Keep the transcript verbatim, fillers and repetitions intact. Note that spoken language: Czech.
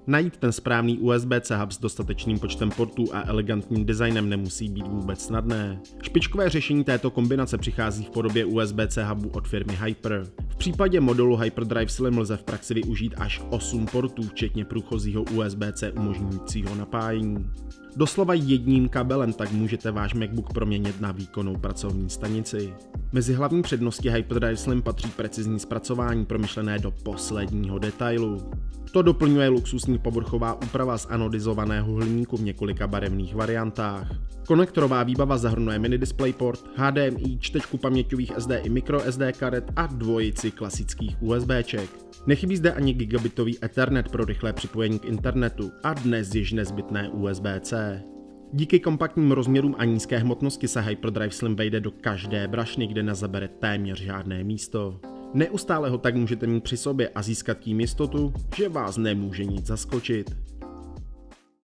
Najít ten správný U S B C hub s dostatečným počtem portů a elegantním designem nemusí být vůbec snadné. Špičkové řešení této kombinace přichází v podobě U S B C hubu od firmy Hyper. V případě modulu Hyperdrive Slim lze v praxi využít až osm portů, včetně průchozího U S B C umožňujícího napájení. Doslova jedním kabelem tak můžete váš MacBook proměnit na výkonnou pracovní stanici. Mezi hlavní přednosti Hyperdrive Slim patří precizní zpracování promyšlené do posledního detailu. To doplňuje luxusní povrchová úprava z anodizovaného hliníku v několika barevných variantách. Konektorová výbava zahrnuje mini DisplayPort, H D M I, čtečku paměťových S D i microSD karet a dvojici klasických USBček. Nechybí zde ani gigabitový Ethernet pro rychlé připojení k internetu a dnes již nezbytné U S B C. Díky kompaktním rozměrům a nízké hmotnosti se Hyperdrive Slim vejde do každé brašny, kde nezabere téměř žádné místo. Neustále ho tak můžete mít při sobě a získat tím jistotu, že vás nemůže nic zaskočit.